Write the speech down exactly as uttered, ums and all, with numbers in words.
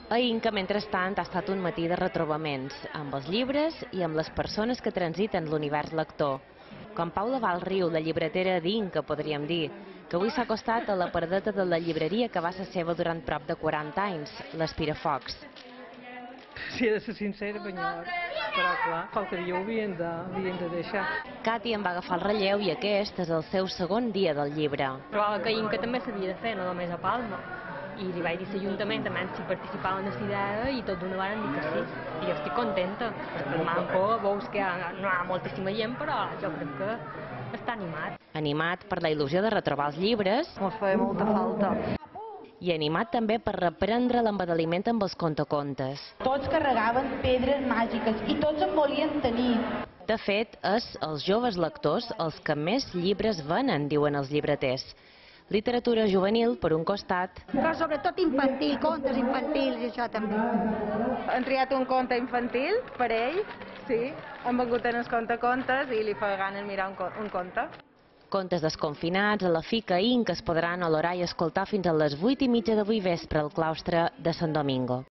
A Inca, mentrestant, ha estat un matí de retrobaments, amb els llibres i amb les persones que transiten l'univers lector. Com Paula Valriu, la llibretera d'Inca, podríem dir, que avui s'ha acostat a la paradeta de la llibreria que va ser seva durant prop de quaranta anys, l'Espirafocs. Si he de ser sincera, penyora, però clar, qualque dia ho havien de, havien de deixar. Cati en va agafar el relleu i aquest és el seu segon dia del llibre. Però que Inca també s'havia de fer, no només a Palma. I li vaig dir a l'Ajuntament també si participava en la idea i tot d'una van dir que sí. I jo estic contenta, perquè el manco veus que no hi ha moltíssima gent, però jo crec que està animat. Animat per la il·lusió de retrobar els llibres. Ens feia molta falta. I animat també per reprendre l'embadaliment amb els contacontes. Tots carregaven pedres màgiques i tots en volien tenir. De fet, és els joves lectors els que més llibres venen, diuen els llibreters. Literatura juvenil, per un costat. Però sobretot infantil, contes infantils i això també. Han triat un conte infantil per ell, sí. Han vengut en els contacontes i li fa gana mirar un, un conte. Contes desconfinats a la Fica Inca es podran olorar i escoltar fins a les vuit i mitja d'avui vespre al claustre de Sant Domingo.